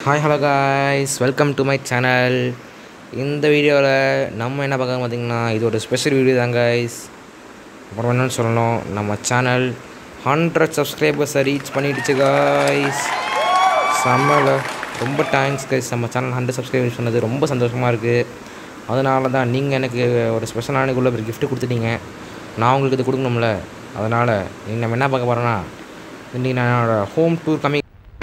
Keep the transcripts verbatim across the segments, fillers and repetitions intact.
Hi hello guys, welcome to my channel. இந்த வீடியோவில் நம்ம என்ன பார்க்க பார்த்திங்கன்னா, இது ஒரு ஸ்பெஷல் வீடியோ தான் காய்ஸ். அப்புறம் என்னென்னு சொல்லணும், நம்ம சேனல் ஹண்ட்ரட் சப்ஸ்கிரைபர்ஸை ரீச் பண்ணிடுச்சு காய்ஸ். செம்மல ரொம்ப தேங்க்ஸ் காய்ஸ். நம்ம சேனல் ஹண்ட்ரட் சப்ஸ்கிரைபர்ஸ் சொன்னது ரொம்ப சந்தோஷமாக இருக்குது. அதனால தான் நீங்கள் எனக்கு ஒரு ஸ்பெஷலானக்குள்ளே ஒரு கிஃப்ட்டு கொடுத்துட்டீங்க. நான் உங்களுக்கு இது கொடுக்கணும்ல. அதனால் நம்ம என்ன பார்க்க போகிறோன்னா, இன்றைக்கி நான் என்னோடய ஹோம் டூர் கம்மி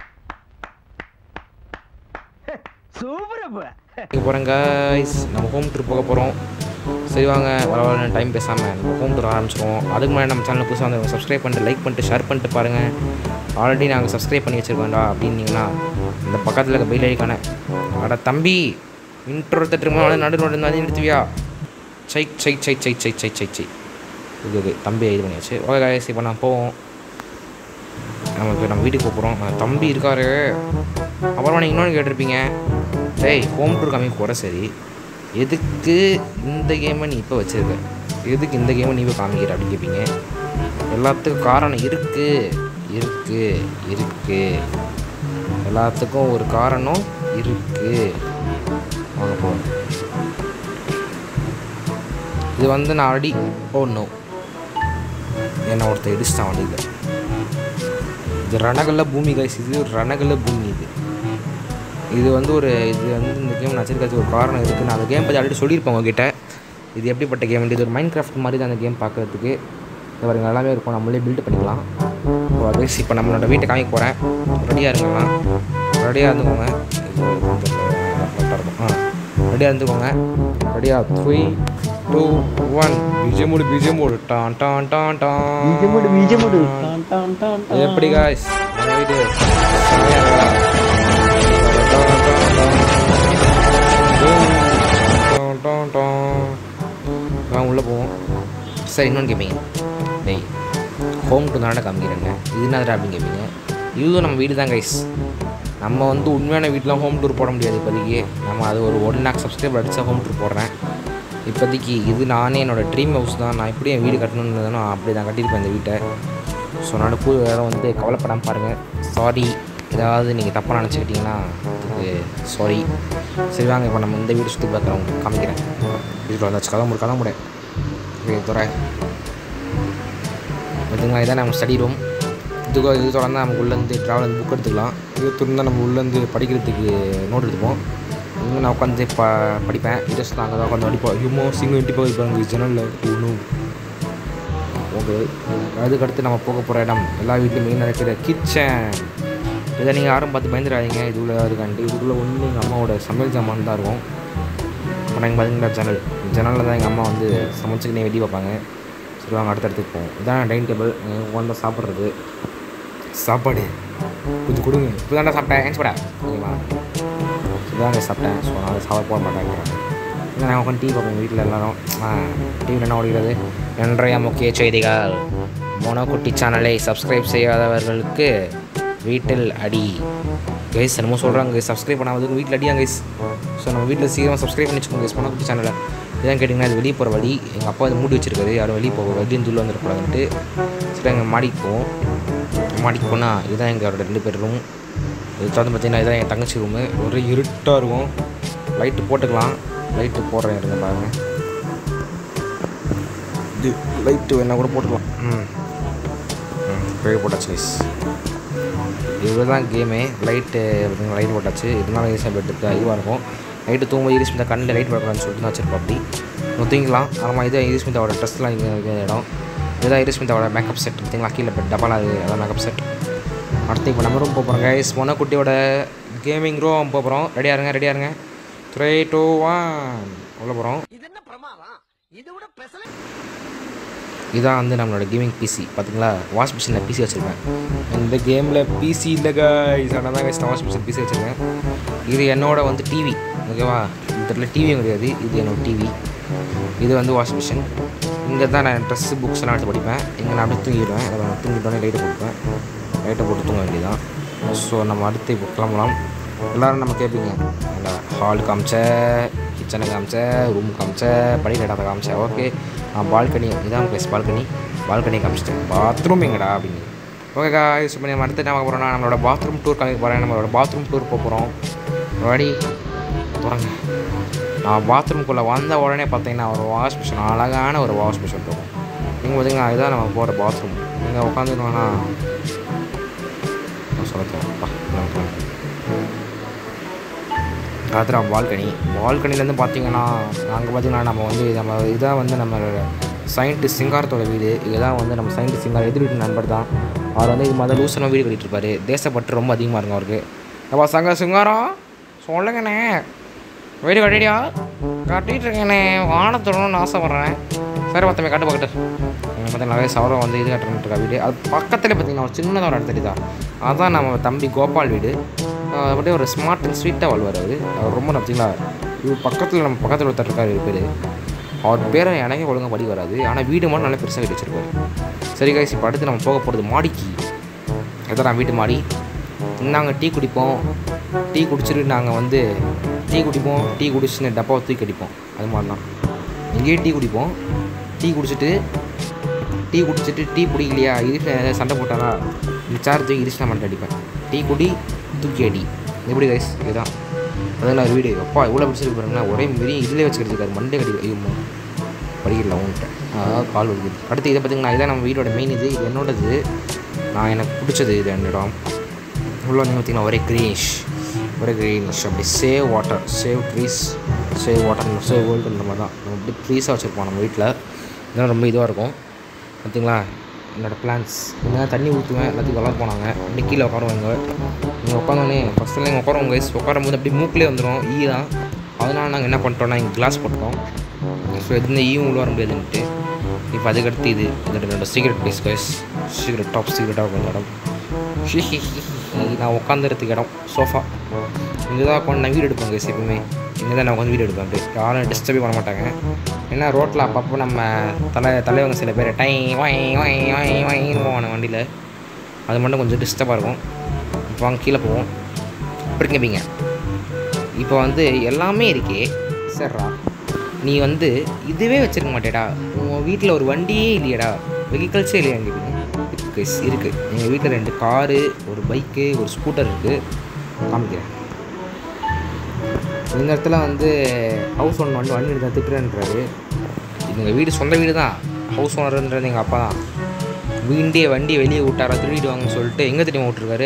போகிறேன் காய்ஸ். நம்ம ஹோம் டூர் போக போகிறோம். சரி வாங்க, வர வர டைம் பேசாமல் நம்ம ஹோம் டூர் ஆரம்பிச்சிடுவோம். அதுக்கு முன்னாடி நம்ம சேனல் புதுசாக வந்து சப்ஸ்கிரைப் பண்ணிட்டு லைக் பண்ணிட்டு ஷேர் பண்ணிட்டு பாருங்கள். ஆல்ரெடி நாங்கள் சப்ஸ்கிரைப் பண்ணி வச்சுருக்கோம்டா அப்படின்னீங்கன்னா இந்த பக்கத்தில் இருக்க பெல் ஐக்கான அட தம்பி இன்ட்ரோ தட்டுருமா நடு நடு நிறுத்துவியா? சை சை சை சை சை சை சை சை இது ஓகே தம்பி இது பண்ணியாச்சு. ஓகே காய்ஸ், இப்போ நான் போவோம். நமக்கு நம்ம வீட்டுக்கு போக போகிறோம். தம்பி இருக்காரு. அப்புறமா நீங்கள் இன்னொன்று கேட்டிருப்பீங்க, டேய் ஹோம் டூர் காமிக்க போகிற சரி, எதுக்கு இந்த கேமை நீ இப்போ வச்சுருக்க, எதுக்கு இந்த கேமை நீ இப்போ காமிக்கிற அப்படின்னு கேட்பீங்க. எல்லாத்துக்கும் காரணம் இருக்குது இருக்குது இருக்குது எல்லாத்துக்கும் ஒரு காரணம் இருக்குது. வாங்க போவோம். இது வந்து நான் ஆல்ரெடி ஓ நோ என்ன ஒருத்தர் இடிச்சுட்டான் வண்டியில். இது ரணகல்ல பூமி காய்ஸ். இது ஒரு ரணகல்ல பூமி. இது இது வந்து ஒரு இது வந்து இந்த கேம் நான் வச்சிருக்கிறது ஒரு காரணம் இருக்குது. நான் அந்த கேம் பற்றி ஆல்ரெடி சொல்லியிருப்பேன் உங்ககிட்ட. இது எப்படிப்பட்ட கேம், இது ஒரு மைண்ட் கிராஃப்ட் மாதிரி தான் அந்த கேம் பார்க்குறதுக்கு. இது வரைக்கும் நல்லாவே இருக்கும். நம்மளே பில்டு பண்ணிக்கலாம். ஸோ அது இப்போ நம்மளோட வீட்டை காமிக்க போகிறேன். ரெடியாக இருக்கலாம். ரெடியாக இருந்துக்கோங்க. கரெக்டாக இருக்கும். ஆ ரெடியாக இருந்துக்கோங்க. ரெடியாக த்ரீ டூ ஒன் பிஜிஎமோடு பிஜிஎமோடு டான் டான் டான் டான் எப்படி காய்ஸ் நம்ம வீடு உள்ளே போவோம். சரி, இன்னொன்று கேட்பீங்க, டேய் ஹோம் டூர் தானே காமிக்கிறேங்க, இது என்ன அப்படின்னு கேட்பீங்க. இதுவும் நம்ம வீடு தான் கைஸ். நம்ம வந்து உண்மையான வீட்டில் ஹோம் டூர் போட முடியாது இப்போதைக்கு. நம்ம அது ஒரு ஒன் லேக் சப்ஸ்கிரைபர் அடித்தா ஹோம் டூர் போடுறேன். இப்போதைக்கு இது நானே என்னோடய ட்ரீம் ஹவுஸ் தான். நான் எப்படி என் வீடு கட்டணுன்னு தானோ அப்படி நான் கட்டியிருப்பேன் இந்த வீட்டை. ஸோ நான் புது வேறு வந்து கவலைப்படாமல் பாருங்கள். சாரி, ஏதாவது நீங்கள் தப்பாக நினச்சிக்கிட்டிங்கன்னா அதுக்கு சாரி. சரி வாங்க, இப்போ நம்ம இந்த வீடு சுற்றி பார்க்குறோம் காமிக்கிறேன். வீட்டில் வந்தாச்சு. கதை முடி கதை முட துறை இதுங்க. இதான் நம்ம ஸ்டடி ரூம். இதுக்கு இது தொடர்ந்து நமக்கு உள்ளேருந்து ட்ராவல் வந்து புக் எடுத்துக்கலாம். இது துறந்தால் நம்ம உள்ளேருந்து படிக்கிறதுக்கு நோட் எடுத்துப்போம். இங்கே நான் உட்காந்து ப படிப்பேன். இது நாங்கள் தான் உட்காந்து படிப்போம். ஹியூமோ சிங்கம் எட்டி போயிருப்பாங்க ஜன்னலில் ஒன்றும். ஓகே, அதுக்கடுத்து நம்ம போக போகிற இடம் எல்லா வீட்லையும் மெயின் நடக்கிற கிச்சன். இதை நீங்கள் யாரும் பார்த்து பயந்துடாதீங்க. இதுக்குள்ளே அதுக்காண்டி இதுக்குள்ளே ஒன்று எங்கள் அம்மாவோட சமையல் ஜாமான் தான் இருக்கும். அப்புறம் எங்கள் பார்த்தீங்கன்னா ஜன்னல் ஜன்னலில் தான் எங்கள் அம்மா வந்து சமைச்சுக்கினே வெடி வைப்பாங்க. சரி வாங்க அடுத்த இடத்துக்கு போவோம். இதான் டைனிங் டேபிள். உட்காந்து சாப்பிட்றது சாப்பாடு கொஞ்சம் கொடுங்க. இப்போ தாண்டா சாப்பிட்டேன் ஏன் சாப்பிட ஓகேவா? இதாங்க சாப்பிட்டேன். ஸோ நான் சாப்பிட போட மாட்டேங்கிறேன். இல்லை நான் உட்காந்து டிவி பார்ப்பேன் வீட்டில் எல்லோரும். டிவியில் என்ன ஓடிக்கிறது, இன்றைய முக்கிய செய்திகள். மோனோகுட்டி சேனலை சப்ஸ்கிரைப் செய்யாதவர்களுக்கு வீட்டில் அடி. கைஸ் என்னமோ சொல்கிறாங்க, சப்ஸ்கிரைப் பண்ணாததுக்கு வீட்டில் அடியா கைஸ். ஸோ நம்ம வீட்டில் சீக்கிரமாக சப்ஸ்கிரைப் பண்ணி வச்சுக்கோங்க கைஸ் மோனோகுட்டி சேனலை. இதான் கேட்டிங்கன்னா அது வெளியே போகிற வழி. எங்கள் அப்பா அது மூடி வச்சிருக்காரு, யாரும் வெளியே போக வெளியும் துள்ள வந்துருக்கூடாதுன்ட்டு. சரி எங்கள் மாடிக்கு போவோம். மாடிக்கு போனால் இதுதான் எங்களோட ரெண்டு பேர் ரூம். இது தொடர்ந்து பார்த்தீங்கன்னா இதுதான் என் தங்கச்சி ரூமு. ஒரு இருட்டாக இருக்கும். லைட்டு போட்டுக்கலாம். லைட்டு போடுறேன் இருங்க பாருங்க. இது லைட்டு வேணால் கூட போட்டுக்கலாம். ம் ம் பேர் போட்டாச்சு கைஸ். இவ்வளோ தான் கேமே. லைட்டு லைட் போட்டாச்சு. இதனால ஈஸியாக பெட்டு அதிகமாக இருக்கும். நைட்டு தூங்கும்போது ஈரிஸ்மிதா கண்ணில் லைட் போடக்கூடாதுன்னு சொல்லிட்டு தான் வச்சிருப்போம். அப்படி நம்ம தூங்கிக்கலாம். ஆமாம், இதுதான் ஈரிஸ்மிதாவோட ட்ரெஸ்லாம் இங்கே இருக்கிற இடம். இதுதான் ஈரிஸ்மிதாவோட மேக்கப் செட். பார்த்தீங்களா கீழே பெட் டப்பாலாம் அது அதான் மேக்கப் செட். அடுத்து இப்போ நம்ம ரூம் போகிறோம் கைஸ். மோனோகுட்டியோட கேமிங் ரூம் போகிறோம். ரெடியாக இருங்க ரெடியாக இருங்க த்ரீ டூ ஒன் உள்ள போகிறோம். இதான் வந்து நம்மளோட கேமிங் பிசி. பார்த்தீங்களா வாஷ் மிஷினில் பிசி வச்சுருக்கேன். இந்த கேமில் பிசி இல்லை கைஸ். ஆனால் தான் கைஸ் நான் வாஷ் மிஷின் பிசி வச்சுருக்கேன். இது என்னோட வந்து டிவி ஓகேவா. இதில் டிவியும் கிடையாது, இது என்னோட டிவி. இது வந்து வாஷ் மிஷின். இங்கே தான் நான் ட்ரெஸ்ஸு புக்ஸ் எல்லாம் எடுத்து படிப்பேன். இங்கே நான் அப்படியே தூங்கிடுவேன். அதை தூங்கிட்டோன்னே லைட்டை போட்டுப்பேன். லைட்டை போட்டு தூங்க வேண்டியதான். ஸோ நம்ம அடுத்து இப்போ கிளம்பலாம். எல்லோரும் நம்ம கேட்பீங்க, இந்த ஹால் காமிச்ச, கிச்சனை காமிச்ச, ரூம் காமிச்ச, படிக்கிற இடத்த காமிச்சேன். ஓகே, நான் பால்கனி இதான் ப்ளஸ் பால்கனி பால்கனி காமிச்சிட்டேன். பாத்ரூம் எங்கடா அப்படின்னு ஓகே காய்ஸ், இப்போ நம்ம அடுத்து என்ன பார்க்க போகிறோம்னா நம்மளோட பாத்ரூம் டூர் காமிக்க போகிறேன். நம்மளோட பாத்ரூம் டூர் போக போகிறோம். ரெடி போகிறாங்க. நான் பாத்ரூம்குள்ளே வந்த உடனே பார்த்தீங்கன்னா ஒரு வாஷ் மிஷின், அழகான ஒரு வாஷ் மிஷின் இருக்கும். நீங்கள் பார்த்தீங்கன்னா இதுதான் நம்ம போகிற பாத்ரூம். நீங்கள் உட்காந்துருந்தோன்னா சொல்லப்பா அதுதான் பால்கனி. பால்கனிலேருந்து பார்த்தீங்கன்னா அங்கே பார்த்தீங்கன்னா நம்ம வந்து நம்ம இதான் வந்து நம்ம சயின்டிஸ்ட் சிங்காரத்தோட வீடு. இதுதான் வந்து நம்ம சயின்டிஸ்ட் சிங்கார் எதிர் வீட்டு நண்பர் தான். அவர் வந்து இது மாதிரி லூசனாக வீடு கட்டிகிட்டு இருப்பார். தேசப்பட்டு ரொம்ப அதிகமாக இருக்கும் அவருக்கு. அப்பா சங்க சிங்காரம் சொல்லுங்கண்ணே, வீடு கட்டிடியா? கட்டிகிட்டு இருக்கேண்ணே, வானத்தோடணும்னு ஆசைப்பட்றேன். சரி பார்த்தமே கட்டு பக்கத்து பார்த்தீங்கன்னா நிறைய சவரம் வந்து இது கட்டுறேன்ட்டு இருக்கா வீடு. அது பக்கத்துலேயே பார்த்தீங்கன்னா ஒரு சின்னதாக ஒரு இடத்துல தான் அதுதான் நம்ம தம்பி கோபால் வீடு. அப்படியே ஒரு ஸ்மார்ட் அண்ட் ஸ்வீட்டாக வாழ்வார் அவர். அவர் ரொம்ப பார்த்தீங்களா இவர் பக்கத்தில் நம்ம பக்கத்தில் ஒருத்தர் இருக்கார் இவர் பேர். அவர் பேரை எனக்கே ஒழுங்காக படி வராது, ஆனால் வீடு மட்டும் நல்லா பெருசாக கட்டி வச்சுருப்பாரு. சரி கைஸ், இப்போ அடுத்து நம்ம போக போகிறது மாடிக்கு. எதாவது நான் வீட்டு மாடி. நாங்கள் டீ குடிப்போம். டீ குடிச்சிட்டு நாங்கள் வந்து டீ குடிப்போம். டீ குடிச்சுன்னு டப்பாவை தூக்கி அடிப்போம். அது மாதிரி தான் இங்கேயே டீ குடிப்போம். டீ குடிச்சிட்டு டீ குடிச்சிட்டு டீ பிடிக்கலையா இரிச்சு சண்டை போட்டாரா இந்த சேர் தூக்கி இரிச்சு நான் மட்டும் அடிப்பேன். டீ குடி தூக்கி அடி. எப்படி கைஸ் இதுதான் அதான் நான் வீடு. அப்பா இவ்வளோ பிடிச்சிருக்கு பாருங்களா, ஒரே மாரி இதிலே வச்சுக்கிட்டு மண்டே கடி ஐயோ படிக்கல உன்ட்ட அதாவது கால் வருது. அடுத்து இதை பார்த்திங்கன்னா இதான் நம்ம வீட்டோட மெயின். இது இது என்னோடது, நான் எனக்கு பிடிச்சது இது அந்த இடம். இவ்வளோ வந்து பார்த்திங்கன்னா ஒரே க்ரீனிஷ் ஒரே க்ரீனிஷ் அப்படி save water save trees save water save வேர்ல்டுன்ற மாதிரி தான் நம்ம அப்படி ட்ரீஸாக வச்சுருப்போம் நம்ம வீட்டில். இதெல்லாம் ரொம்ப இதுவாக இருக்கும் பார்த்திங்களா. என்னோடய பிளான்ஸ் இங்கே தண்ணி ஊற்றுவேன். எல்லாத்தையும் வளர போனாங்க அப்படி கீழே உட்காருவாங்க. நீங்கள் உட்காந்தோடனே ஃபஸ்ட்டில் நீங்கள் உட்காருவோம் கைஸ். உட்காரும் போது அப்படி மூக்கிலே வந்துடும் ஈ தான். அதனால் நாங்கள் என்ன பண்ணிட்டோம்னா இங்கே கிளாஸ் போட்டோம். ஸோ எந்த ஈவும் உள்ள வர முடியாதுன்ட்டு. இப்போ அதுக்கடுத்து இது என்னோட secret place guys. Secret top சீக்ரெட்டாக இருக்கும் இடம். நான் உட்காந்துறதுக்கு இடம் சோஃபா. இங்கே தான் உட்காந்து நான் வீடு எடுப்பேன் கைஸ். எப்பவுமே இங்கே தான் நான் உட்காந்து வீடு எடுப்பேன். அப்படி யாரும் டிஸ்டர்பே பண்ண மாட்டாங்க. ஏன்னா ரோட்டில் அப்பப்போ நம்ம தலை தலைவங்க சில பேர் டை வாய் வாய் வாய் வாயின்னு போவாங்க வண்டியில். அது மட்டும் கொஞ்சம் டிஸ்டர்பாக இருக்கும். இப்போ வாங்க கீழே போவோம். இப்படி கேட்பீங்க, இப்போ வந்து எல்லாமே இருக்கே சரிடா, நீ வந்து இதுவே வச்சுருக்க மாட்டேடா, உங்கள் வீட்டில் ஒரு வண்டியே இல்லையடா, வெஹிக்கல்ஸே இல்லையா கேட்பீங்க. இருக்குது இருக்குது எங்கள் வீட்டில் ரெண்டு காரு, ஒரு பைக்கு, ஒரு ஸ்கூட்டர் இருக்குது. காமிக்கிறேன். இந்த இடத்துல வந்து ஹவுஸ் ஓனர் வந்து வண்டி எடுத்து திட்டுறேன்றாரு. எங்கள் வீடு சொந்த வீடு தான். ஹவுஸ் ஓனர்ன்றது எங்கள் அப்பா தான். வீண்டே வண்டியை வெளியே விட்டாரா திருடிடுவாங்கன்னு சொல்லிட்டு எங்கே தெரியுமா விட்ருக்காரு,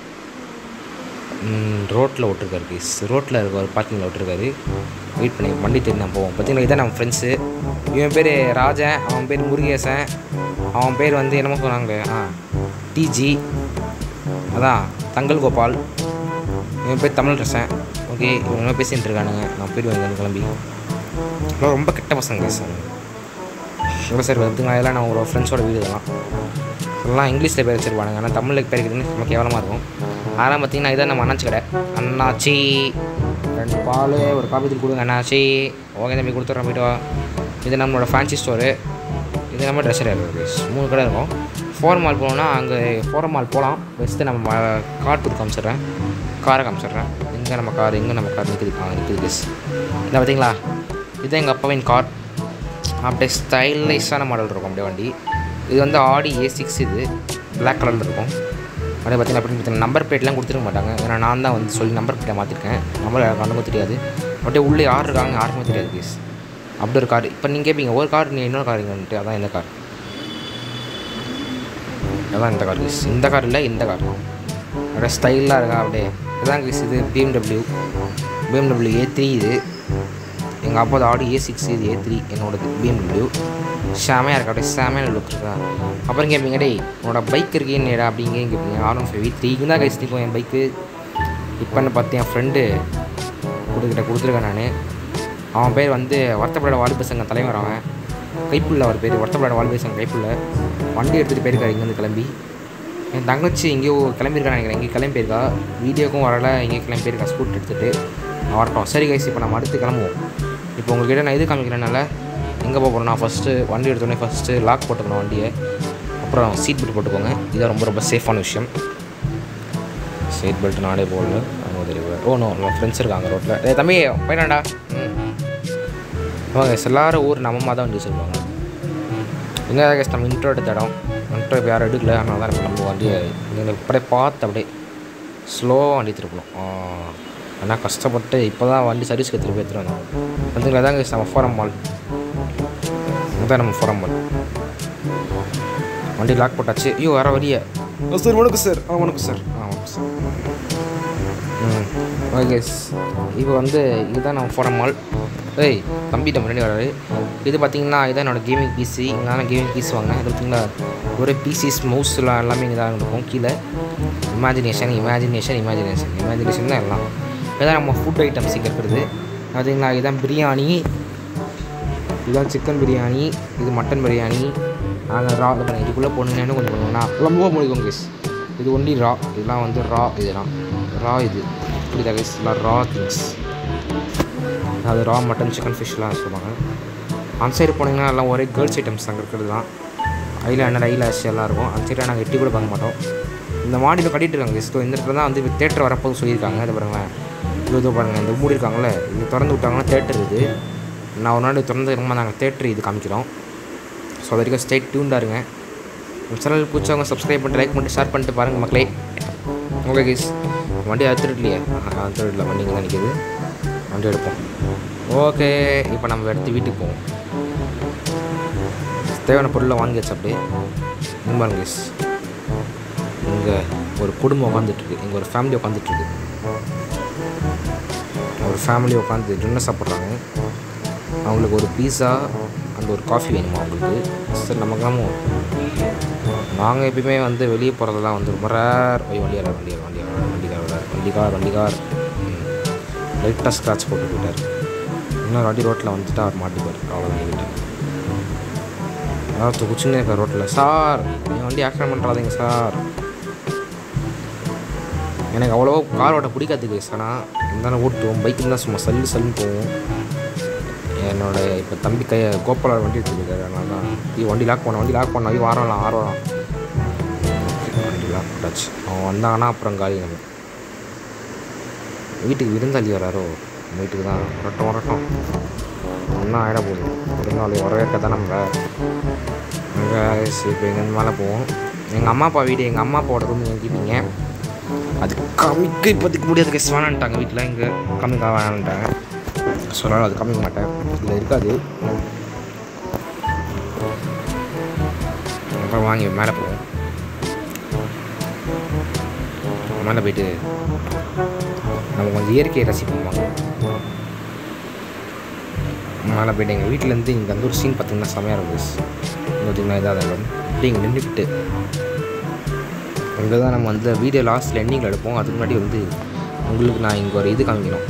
ரோட்டில் விட்ருக்காரு ப்ளீஸ். ரோட்டில் இருக்க ஒரு பார்க்கிங்கில் விட்ருக்காரு. வெயிட் பண்ணி வண்டி தேடி நான் போவோம். பார்த்தீங்கன்னா இதான் நம்ம ஃப்ரெண்ட்ஸு. இவன் பேர் ராஜன், அவன் பேர் முருகேசன், அவன் பேர் வந்து என்னமோ சொன்னாங்க ஆ டிஜி, அதான் தங்கல் கோபால், இவன் பேர் தமிழ் ரசன். ஓகே இவங்க பேசிகிட்டு இருக்கானுங்க. நான் போயிடுவேன் இங்கே கிளம்பி. இதெல்லாம் ரொம்ப கெட்ட பசங்க பேசுவாங்க. எவ்வளோ சார் வந்துங்க அதெல்லாம் நான் ஒரு ஃப்ரெண்ட்ஸோட வீடு. இதெல்லாம் இதெல்லாம் இங்கிலீஷில் பேர் வச்சுருப்பானுங்க, ஆனால் தமிழில் பேர் இருக்குதுன்னு ரொம்ப கேவலமாக இருக்கும். அதெல்லாம் பார்த்திங்கன்னா இதான் நம்ம அண்ணாச்சி கடை. அண்ணாச்சி ரெண்டு பால் ஒரு காப்பி தூள் கொடுங்க அண்ணாச்சி. ஓகே தம்பி கொடுத்துட்றோம் போய்ட்டு வா. இது நம்மளோட ஃபேன்சி ஸ்டோரு. இது நம்ம ட்ரெஸ் இருக்குது. மூணு கடை இருக்கும். ஃபோர் மால் போனோம்னா அங்கே ஃபோர் மால் போகலாம். ஃபஸ்ட்டு நம்ம கார் டூர் காமிச்சிட்றேன், காரை காமிச்சிட்றேன். இங்கே நம்ம கார் இங்கே நம்ம கார் நிற்குது. ஆ நிற்குது ப்ளீஸ். இல்லை பார்த்தீங்களா இதுதான் எங்கள் அப்பாவின் கார். அப்படியே ஸ்டைலிஷான மாடல் இருக்கும் அப்படியே வண்டி. இது வந்து ஆடி ஏ சிக்ஸ். இது பிளாக் கலரில் இருக்கும். அப்படியே பார்த்தீங்கன்னா அப்படின்னு பார்த்தீங்கன்னா நம்பர் பிளேட்லாம் கொடுத்துருக்க மாட்டாங்க. ஏன்னா நான் தான் வந்து சொல்லி நம்பர் பிளேட்டை மாற்றிருக்கேன். நம்பர் கண்ணுக்கும் தெரியாது. அப்படியே உள்ளே யார் இருக்காங்க யாருக்குமே தெரியாது ப்ளீஸ். அப்படி ஒரு கார். இப்போ நீங்கள் கேட்பீங்க ஒரு கார் நீ இன்னொரு கார் இங்கன்ட்டு, அதான் இந்த கார். அதான் இந்த கார் ப்ளீஸ். இந்த கார் இல்லை இந்த கார். அப்படியே ஸ்டைலாக இருக்கா அப்படியே. இதான் ப்ளீஸ். இது பிஎம்டபிள்யூ பிஎம்டபிள்யூ ஏ த்ரீ. இது எங்கள் அப்பா ஆடி ஏ சிக்ஸ். இது ஏ த்ரீ என்னோடது பிஎம்டபிள்யூ. செமையாக இருக்கா அப்படியே செமையான லுக் இருக்கா. அப்புறம் கேட்பீங்க டே உன்னோட பைக் இருக்கேன்னுடா அப்படிங்க கேட்பீங்க. ஆர் ஒன் ஃபைவ் த்ரீ தான் கைஸ் நிற்கும் என் பைக்கு. இப்போன்னு பார்த்து என் ஃப்ரெண்டு கொடுக்கிட்ட கொடுத்துருக்கேன் நான். அவன் பேர் வந்து வருத்தப்படாத வாலிப சங்க தலைவர். அவன் கைப்புள்ள அவர் பேர் வருத்தப்படாத வாலிப சங்க கைப்புள்ள. வண்டி எடுத்துகிட்டு போயிருக்காரு இங்கேருந்து கிளம்பி. என் தங்கச்சி எங்கேயோ கிளம்பியிருக்கான்னு நினைக்கிறேன். எங்கேயும் கிளம்பி போயிருக்கா. வீடியோக்கும் வரலை, எங்கேயும் கிளம்பி போயிருக்கா ஸ்கூட்டர் எடுத்துகிட்டு வரட்டும். சரி கைஸ் இப்போ நம்ம அடுத்து கிளம்புவோம். இப்போ உங்கள்கிட்ட நான் இது காமிக்கிறேன்னால எங்கே போக போகிறோம். நான் ஃபஸ்ட்டு வண்டி எடுத்தோடனே ஃபஸ்ட்டு லாக் போட்டுக்கணும் வண்டியை. அப்புறம் சீட் பெல்ட் போட்டுக்கோங்க. இதுதான் ரொம்ப ரொம்ப சேஃபான விஷயம். சீட் பெல்ட் நானே போடல, அவங்க தெரியும். ஓ நோ நம்ம ஃப்ரெண்ட்ஸ் இருக்காங்க ரோட்டில். ஏ தம்பி போயிடாண்டா. ம் அவங்க எல்லாரும் ஊர் நம்மமாக தான் வண்டி வச்சுருப்பாங்க. எங்கே கேஸ் நம்ம இன்ட்ரோ எடுத்த இடம். வந்துட்டு இப்போ யாரும் எடுக்கல. ஆனால் தான் இப்போ நம்ம வண்டியை அப்படியே பார்த்து அப்படியே ஸ்லோவாக வண்டி திருப்பணும். ஆனால் கஷ்டப்பட்டு இப்போ தான் வண்டி சர்வீஸ்க்கு எடுத்துகிட்டு போய் எடுத்துகிட்டு வந்தோம். வந்துங்களா தாங்க நம்ம ஃபோரம் மால், அதுதான் நம்ம ஃபோரம் மால். வண்டி லாக் போட்டாச்சு. ஐயோ வர வழியே சார். வணக்கம் சார். ஆ வணக்கம் சார். ஆ வணக்கம் சார். ம் ஓகே. இப்போ வந்து இதுதான் நம்ம ஃபோரம் மால். ஏய் தம்பிட்ட முன்னாடி வராது. இது பார்த்தீங்கன்னா இதுதான் என்னோடய கேமிங் பிசி. இங்கே தான் கேமிங் பிசி வாங்கினேன். இது பார்த்தீங்கன்னா ஒரு பிசிஸ் மவுஸ்லாம் எல்லாமே இங்கே தான் இருக்கும். கீழே இமேஜினேஷன் இமேஜினேஷன் இமேஜினேஷன் இமேஜினேஷன் தான் எல்லாம். இதுதான் நம்ம ஃபுட் ஐட்டம்ஸ் இங்கே இருக்கிறது. பார்த்தீங்களா இதுதான் பிரியாணி, இதுதான் சிக்கன் பிரியாணி, இது மட்டன் பிரியாணி. நாங்கள் ரா இது பண்ணி இதுக்குள்ளே போனீங்கன்னு கொஞ்சம் பண்ணுவோம்னா ரொம்ப முடிக்கும் கேஸ். இது ஒன்லி ரா. இதெல்லாம் வந்து ரா. இதெல்லாம் ரா. இது புரியுதா கேஸ்? எல்லாம் ரா திங்ஸ். அது ரா மட்டன் சிக்கன் ஃபிஷ்லாம் சொல்லுவாங்க. அந்த சைடு போனீங்கன்னா எல்லாம் ஒரே கேர்ள்ஸ் ஐட்டம்ஸ் அங்கே இருக்கிறது தான். ஐலாண்டர் ஐலாஷ் எல்லாம் இருக்கும். அந்த சைடில் நாங்கள் எட்டி கூட பார்க்க மாட்டோம். இந்த மாடியில் கட்டிகிட்டு இருக்காங்க கேஸ். இந்த இடத்துல தான் வந்து தேட்டர் வரப்போது சொல்லியிருக்காங்க. இது பாருங்களேன், இது பாருங்கள், இந்த மூடி இருக்காங்களே, இது திறந்து விட்டாங்கன்னா தேட்டர் இது. நான் ஒரு நாள் திறந்து ரொம்ப நாங்கள் தேட்டர் இது காமிக்கிறோம். ஸோ அது வரைக்கும் ஸ்டே டியூன்டாக இருங்க. சேனல் பிடிச்சவங்க சப்ஸ்கிரைப் பண்ணிட்டு லைக் பண்ணிட்டு ஷேர் பண்ணிட்டு பாருங்கள் மக்களே. Okay guys. வண்டி அறுத்துடலையே? அறுத்துடல, வண்டி இங்கே தான் நிற்கிது. வண்டி எடுப்போம். ஓகே, இப்போ நம்ம எடுத்து வீட்டுக்கு போவோம். தேவையான பொருளை வாங்கியாச்சு. அப்படியே பாருங்க கேஸ், இங்கே ஒரு குடும்பம் உட்காந்துட்ருக்கு. இங்கே ஒரு ஃபேமிலி உட்காந்துட்ருக்கு. ஒரு ஃபேமிலி உட்காந்து டின்னர் சாப்பிட்றாங்க. அவங்களுக்கு ஒரு பீஸா அந்த ஒரு காஃபி வேணுமா அவங்களுக்கு? சரி நமக்கு நாங்கள் எப்பயுமே வந்து வெளியே போகிறதெல்லாம் வந்து ரொம்ப ரேர். போய் வண்டியார் வண்டியார் வண்டியார் வண்டிக்கார் வண்டிக்கார் வண்டிக்கார் லைட்டாக ஸ்க்ராட்ச் போட்டு போயிட்டார். இன்னொரு வண்டி ரோட்டில் வந்துட்டு அவர் மாட்டிப்பார். அவ்வளோதான் வீட்டேன். அதாவது குச்சின்னு இருக்க ரோட்டில், சார் என் வண்டி ஆக்சிடென்ட் பண்ணுறாதீங்க சார். எனக்கு அவ்வளோவா கார் ஓட்ட பிடிக்காது கேஸ். ஆனால் இருந்தாலும் ஓட்டுவோம். பைக்கு தான் சும்மா சல்லு சல்லுன்னு போவோம். என்னோட இப்போ தம்பி கையை கோபாலர் வண்டி எடுத்துருக்காரு. அதனால தான் ஐயோ வண்டி லாக் பண்ண வண்டி லாக் பண்ண ஐயோ ஆரலாம் ஆரலாம் வண்டி லாக் போட்டாச்சு. அவன் வந்தாங்கன்னா அப்புறம் காலி. நம்ம வீட்டுக்கு விருந்தாளி வராரோ? வீட்டுக்கு தான் வரட்டும் வரட்டும் ஒன்றும் ஆகிட போகுது. விருந்தாளி வரவேற்க தான் நம்ம அங்கே. இப்போ எங்கள் மேலே போவோம். எங்கள் அம்மா அப்பா வீடு, எங்கள் அம்மா அப்பாவோட ரூம் கேட்டீங்க. அது காமிக்க இப்போதைக்கு முடியாது கேஸ். வேணான்ட்டாங்க வீட்டில். இங்கே காமிக்க வேணான்ட்டாங்க. சொன்னாலும் அது காமிக்க மாட்டேன். இதில் இருக்காது. அப்புறம் வாங்கி மேலே போவோம். மேலே போயிட்டு நம்ம கொஞ்சம் இயற்கையை ரசிப்போம். மேலே போய்ட்டு எங்கள் வீட்டிலேருந்து இங்கே வந்து ஒரு சீன் பார்த்திங்கன்னா செமையாக இருக்கும். பார்த்திங்கன்னா இதாக இடம் இப்படி இங்கே நின்றுக்கிட்டு இங்கே தான் நம்ம வந்து வீடியோ லாஸ்ட்டில் எண்டிங்கில் எடுப்போம். அதுக்கு முன்னாடி வந்து உங்களுக்கு நான் இங்கே ஒரு இது காமிக்கணும்.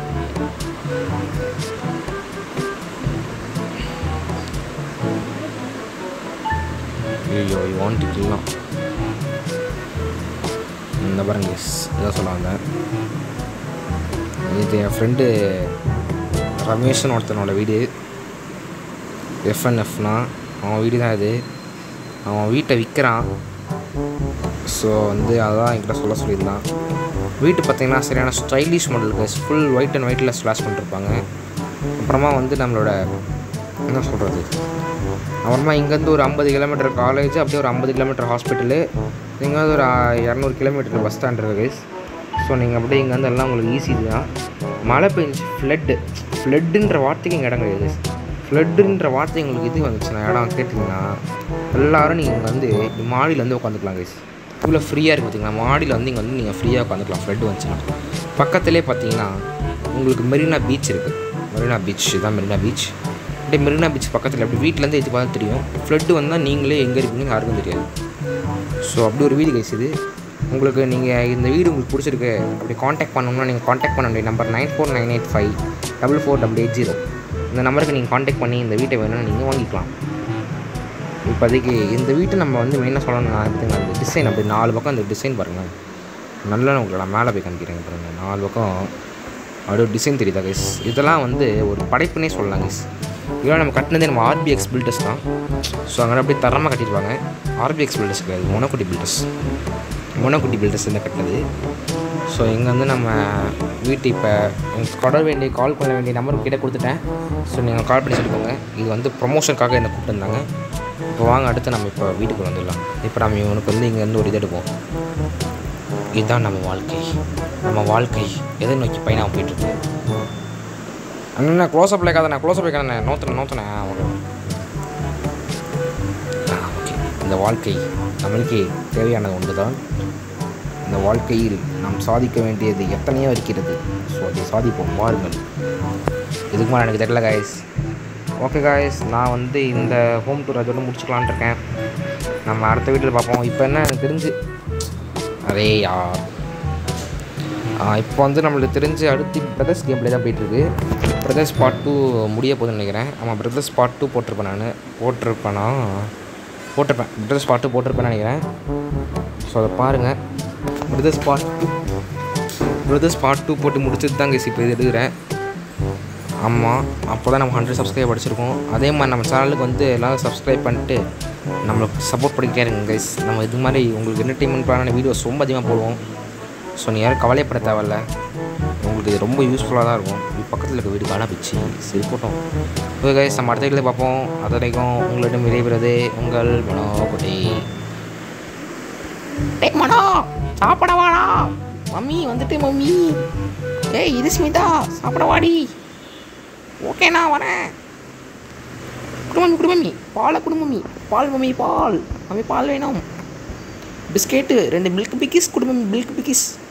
ஐயோ you want to kill now. இந்த பாருங்க எஸ் இதான் சொல்ல வந்தேன். இது என் ஃப்ரெண்டு ரமேஷன் ஒருத்தனோட வீடு. எஃப்என்எஃப்னா அவன் வீடு தான் இது. அவன் வீட்டை விற்கிறான். ஸோ வந்து அதான் என்கிட்ட சொல்ல சொல்லியிருந்தான். வீட்டு பார்த்திங்கன்னா சரியான ஸ்டைலிஷ் மாடலுக்கு ஃபுல் ஒயிட் அண்ட் ஒயிட்டில் ஸ்லாஷ் பண்ணிருப்பாங்க. அப்புறமா வந்து நம்மளோட என்ன சொல்கிறது, அப்புறமா இங்கேருந்து ஒரு ஐம்பது கிலோமீட்டர் காலேஜ், அப்படியே ஒரு ஐம்பது கிலோமீட்டர் ஹாஸ்பிட்டலு, இங்கே வந்து ஒரு இரநூறு கிலோமீட்டர் பஸ் ஸ்டாண்ட் இருக்குது. ஸோ நீங்கள் அப்படியே இங்கேருந்து எல்லாம் உங்களுக்கு ஈஸி தான். மழை பெஞ்சு ஃப்ளட்டு ஃப்ளட்டுன்ற வார்த்தைக்கு இங்கே இடம் கிடையாது. ஃப்ளட்டுன்ற வார்த்தை உங்களுக்கு இது வந்துச்சுன்னா இடம் கேட்டிங்கன்னா எல்லோரும் நீங்கள் இங்கே வந்து மாடியில் வந்து உட்காந்துக்கலாம் கைஸ். இவ்வளோ ஃப்ரீயாக இருக்குது பார்த்திங்கன்னா. மாடியில் வந்து இங்கே வந்து நீங்கள் ஃப்ரீயாக உட்காந்துக்கலாம். ஃப்ளட்டு வந்துச்சுன்னா பக்கத்துலேயே பார்த்தீங்கன்னா உங்களுக்கு மெரினா பீச் இருக்குது. மெரினா பீச் இதுதான் மெரினா பீச். அப்படியே மெரினா பீச் பக்கத்தில் அப்படி வீட்டிலேருந்து எது பார்த்தா தெரியும். ஃப்ளட்டு வந்தால் நீங்களே எங்கே இருப்பீங்க யாருக்கும் தெரியாது. ஸோ அப்படி ஒரு வீடு கைஸ் இது. உங்களுக்கு நீங்கள் இந்த வீடு உங்களுக்கு பிடிச்சிருக்கு அப்படி காண்டாக்ட் பண்ணணும்னா நீங்கள் காண்டாக்ட் பண்ண வேண்டிய number nine four nine eight five double four double eight zero. இந்த நம்பருக்கு நீங்கள் காண்டாக்ட் பண்ணி இந்த வீட்டை வேணும்னு நீங்கள் வாங்கிக்கலாம். இப்போதைக்கு இந்த வீட்டை நம்ம வந்து மெயினாக சொல்லணும்னா எடுத்துங்க அந்த டிசைன். அப்படி நாலு பக்கம் அந்த டிசைன் பாருங்கள். நல்லா உங்களுக்கு நான் மேலே போய் காமிக்கிறேன் பாருங்கள். நாலு பக்கம் அப்படியே டிசைன் தெரியுதா கைஸ். இதெல்லாம் வந்து ஒரு படைப்புனே சொல்லலாம் கைஸ். இதெல்லாம் நம்ம கட்டினதே நம்ம ஆர்பிஎக்ஸ் பில்டர்ஸ் தான். ஸோ அங்கே அப்படியே தரமாக கட்டிடுவாங்க. ஆர்பிஎக்ஸ் பில்டர்ஸ் கிடையாது, மொனக்குட்டி பில்டர்ஸ். மொனக்குட்டி பில்டர்ஸ் இந்த கட்டினது. ஸோ இங்கே வந்து நம்ம வீட்டு இப்போ உங்களுக்கு தொடர வேண்டிய கால் பண்ண வேண்டிய நம்பர் கிட்டே கொடுத்துட்டேன். ஸோ நீங்கள் கால் பண்ணி சொல்லிக்கோங்க. இது வந்து ப்ரொமோஷனுக்காக என்னை கூப்பிட்டுருந்தாங்க. இப்போ வாங்க அடுத்து நம்ம இப்போ வீட்டுக்கு வந்துடலாம். இப்போ நம்ம இவனுக்கு வந்து இங்கேருந்து ஒரு இது எடுப்போம். இதுதான் நம்ம வாழ்க்கை. நம்ம வாழ்க்கை எதை நோக்கி பயணம் போயிட்டுருக்கு. அண்ணா க்ளோஸ்அப் லைக்காத நான் க்ளோஸ்அப் லைக்காத நோத்துனேன் நோத்துனேன் ஓகே ஓகே. இந்த வாழ்க்கை நம்மளுக்கு தேவையானது ஒன்று தான். இந்த வாழ்க்கையில் நாம் சாதிக்க வேண்டியது எத்தனையோ இருக்கிறது. ஸோ அதை சாதிப்போம் வாருங்கள். இதுக்கு மேலே எனக்கு தெரியல காய்ஸ். ஓகே காய்ஸ், நான் வந்து இந்த ஹோம் டூர் அதோட முடிச்சுக்கலான் இருக்கேன். நம்ம அடுத்த வீட்டில் பார்ப்போம். இப்போ என்ன எனக்கு தெரிஞ்சு அரே யா இப்போ வந்து நம்மளுக்கு தெரிஞ்சு அடுத்து பிரதர்ஸ் கேம் பிளே தான் போயிட்டுருக்கு. பிரதர்ஸ் பார்ட் டூ முடிய போகுதுன்னு நினைக்கிறேன். ஆமாம், பிரதர்ஸ் பார்ட் டூ போட்டிருப்பேன். நான் போட்டிருப்பேனா போட்டிருப்பேன் பிரதர்ஸ் பார்ட் டூ போட்டிருப்பேன்னு நினைக்கிறேன். ஸோ அதை பாருங்கள். Brothers part two brothers part two போட்டு முடிச்சது தான் கைஸ் இப்போ இது எடுக்கிறேன். ஆமாம், அப்போ தான் நம்ம ஹண்ட்ரட் சப்ஸ்கிரைப் அடிச்சிருக்கோம். அதே மாதிரி நம்ம சேனலுக்கு வந்து எல்லோரும் சப்ஸ்கிரைப் பண்ணிட்டு நம்மளுக்கு சப்போர்ட் பண்ணிக்கிட்டே இருங்க கைஸ். நம்ம இது மாதிரி உங்களுக்கு என்டர்டெயின்மெண்ட் பிளான வீடியோஸ் ரொம்ப அதிகமாக போடுவோம். ஸோ நீ யாரும் கவலைப்பட தேவையில்ல, உங்களுக்கு இது ரொம்ப யூஸ்ஃபுல்லாக தான் இருக்கும். பக்கத்தில் இருக்க வீடு காணா பிச்சு சரி போட்டோம். ஓகே கைஸ், நம்ம அடுத்த வீட்டில் பார்ப்போம். அது வரைக்கும் உங்களிடம் விரைவுறது உங்கள் மனோ குட்டி. டேய் மனோ, சாப்பிட வாடா. மம்மி வந்துட்டு மம்மி. ஏய் இது ஸ்மிதா, சாப்பிட வாடி. ஓகே நான் வரேன். குடுமம்மி குடுமம்மி பாலை குடுமம்மி. பால் மம்மி பால். மம்மி பால் வேணும். பிஸ்கெட்டு ரெண்டு மில்க் பிக்கிஸ் குடுமம்மி. மில்க் பிக்கிஸ்